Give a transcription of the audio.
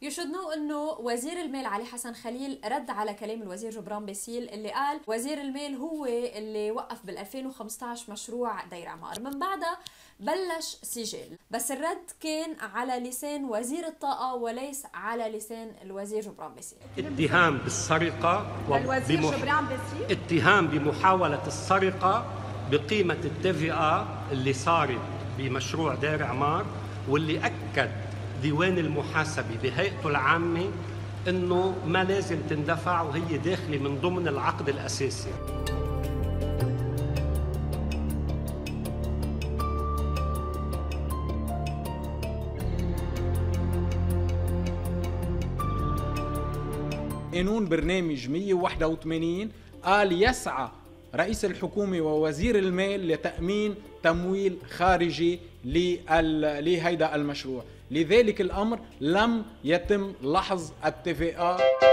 You should know انه وزير المال علي حسن خليل رد على كلام الوزير جبران باسيل اللي قال وزير المال هو اللي وقف بال 2015 مشروع دير عمار، من بعدها بلش سجال، بس الرد كان على لسان وزير الطاقة وليس على لسان الوزير جبران باسيل. اتهام بالسرقة الوزير جبران باسيل اتهام بمحاولة السرقة بقيمة الTVA اللي صارت بمشروع دير عمار، واللي أكد ديوان المحاسبة بهيئته العامة إنه ما لازم تندفع وهي داخلة من ضمن العقد الأساسي. قانون برنامج 181 قال يسعى رئيس الحكومة ووزير المال لتأمين تمويل خارجي لهيدا المشروع، لذلك الأمر لم يتم لحظ الTVA.